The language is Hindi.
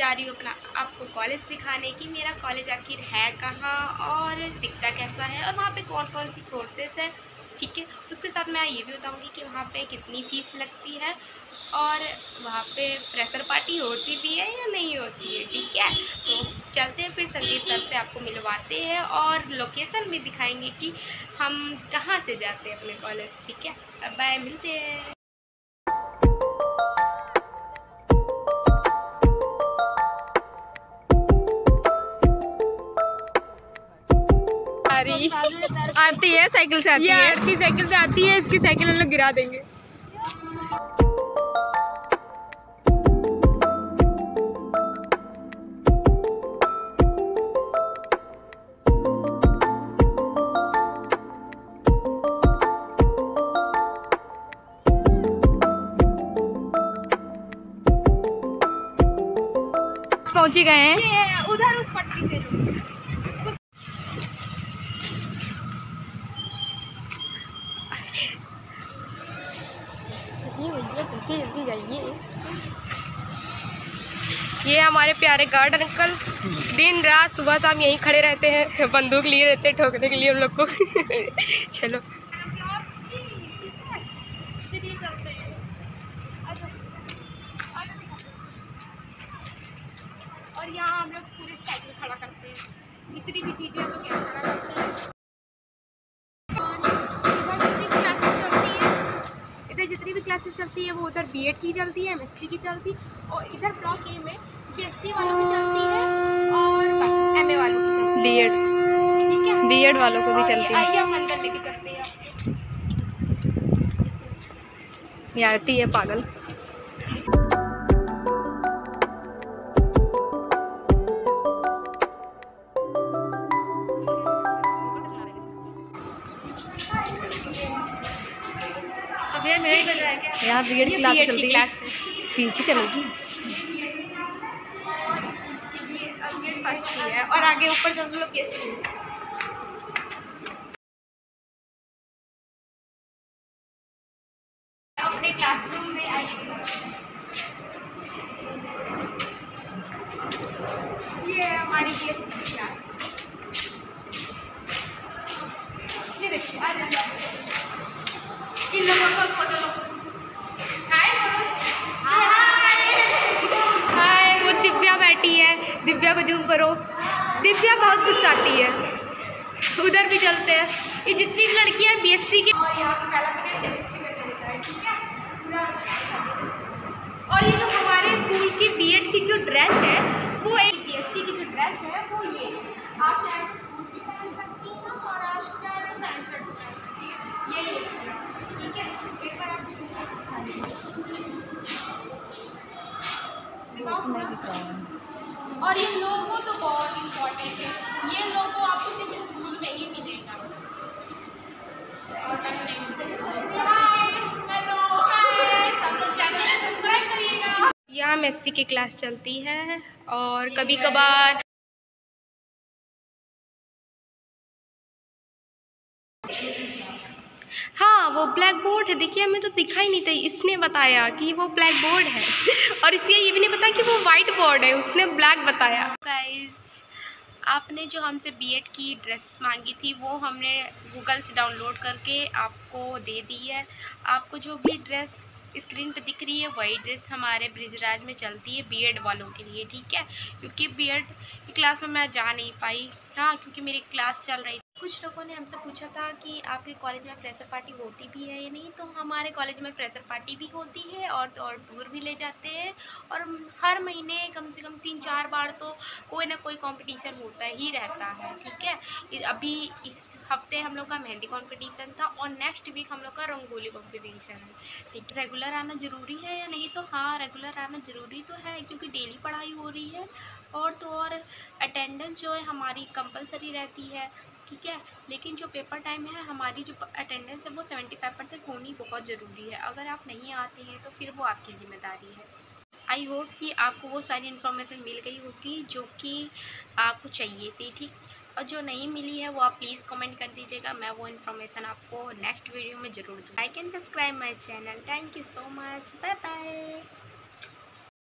जा रही हूँ अपना आपको कॉलेज सिखाने की मेरा कॉलेज आखिर है कहाँ और दिखता कैसा है और वहाँ पे कौन कौन सी कोर्सेस है। ठीक है, उसके साथ मैं ये भी बताऊँगी कि वहाँ पे कितनी फ़ीस लगती है और वहाँ पे फ्रेशर पार्टी होती भी है या नहीं होती है। ठीक है, तो चलते हैं फिर संदीप सर से आपको मिलवाते हैं और लोकेशन भी दिखाएंगे कि हम कहाँ से जाते हैं अपने कॉलेज। ठीक है, अब बाय, मिलते हैं। आती है, साइकिल से आती है, इसकी साइकिल से आती है, इसकी साइकिल हम लोग गिरा देंगे। पहुंच ही गए हैं। ये उधर उस पट्टी से जल्दी जल्दी जाइए। ये हमारे प्यारे गार्ड अंकल दिन रात सुबह शाम यहीं खड़े रहते हैं, बंदूक लिए रहते हैं ठोकने के लिए हम लोग को। चलो और यहाँ हम लोग पूरी साइकिल खड़ा करते हैं, जितनी भी चीज़ें हम लोग यहाँ खड़ा करते हैं। इधर जितनी भी क्लासेस चलती है वो उधर बीएड की चलती है, एमएससी की चलती और इधर ब्लॉक ए में बीएससी वालों की चलती है और एमए वालों की चलती है, बीएड। ठीक है, बीएड वालों को भी चलती है। आइए हम अंदर लेके चलते हैं। ये आती है पागल। यहाँ बीएड की क्लास चलती है, पीछे चलेगी। बीएड फर्स्ट की है और आगे ऊपर जो हम लोग बीएससी अपने क्लासरूम में आइए। ये है हमारी बीएससी की क्लास। ये देखिए आ जाइए, इन लोगों का फोटो लो। हाय बोलो, हाय। वो दिव्या बैठी है, दिव्या को जूम करो, दिव्या बहुत गुस्साती है। उधर भी चलते हैं, ये जितनी भी लड़कियां बीएससी की और यहाँ पे पहला पीरियड केमिस्ट्री का चलता है। ठीक है, पूरा। और ये जो हमारे स्कूल की बीएड की जो ड्रेस है वो एक बीएससी की जो ड्रेस है वो ये आप चाहे तो सूट भी पहन सकती हैं और आप चाहे तो पैंट शर्ट भी पहन सकती हैं। ये ठीक है, एक बार आप और ये लोगो तो बहुत इम्पोर्टेंट है, ये लोगो आपको सिर्फ स्कूल में ही मिलेगा। यहाँ एमएससी की क्लास चलती है और कभी कभार हाँ वो ब्लैक बोर्ड है। देखिए हमें तो दिखाई नहीं था, इसने बताया कि वो ब्लैक बोर्ड है और इसलिए ये भी नहीं पता कि वो वाइट बोर्ड है, उसने ब्लैक बताया। गाइस, आपने जो हमसे बीएड की ड्रेस मांगी थी वो हमने गूगल से डाउनलोड करके आपको दे दी है। आपको जो भी ड्रेस स्क्रीन पे दिख रही है वही ड्रेस हमारे ब्रिजराज में चलती है बीएड वालों के लिए। ठीक है, क्योंकि बीएड की क्लास में मैं जा नहीं पाई, हाँ, क्योंकि मेरी क्लास चल रही थी। कुछ लोगों ने हमसे पूछा था कि आपके कॉलेज में फ्रेशर पार्टी होती भी है या नहीं, तो हमारे कॉलेज में फ्रेशर पार्टी भी होती है और टूर भी ले जाते हैं और हर महीने कम से कम 3-4 बार तो कोई ना कोई कंपटीशन होता ही रहता है। ठीक है, अभी इस हफ्ते हम लोग का मेहंदी कंपटीशन था और नेक्स्ट वीक हम लोग का रंगोली कंपटीशन है। ठीक, रेगुलर आना ज़रूरी है या नहीं, तो हाँ रेगुलर आना ज़रूरी तो है क्योंकि डेली पढ़ाई हो रही है और तो और अटेंडेंस जो है हमारी कंपलसरी रहती है। ठीक है, लेकिन जो पेपर टाइम है हमारी जो अटेंडेंस है वो 75% होनी बहुत ज़रूरी है। अगर आप नहीं आते हैं तो फिर वो आपकी ज़िम्मेदारी है। आई होप कि आपको वो सारी इन्फॉर्मेशन मिल गई होगी जो कि आपको चाहिए थी। ठीक, और जो नहीं मिली है वो आप प्लीज़ कमेंट कर दीजिएगा, मैं वो इन्फॉर्मेशन आपको नेक्स्ट वीडियो में ज़रूर दूँ। Like and subscribe my channel. Thank you so much, bye bye.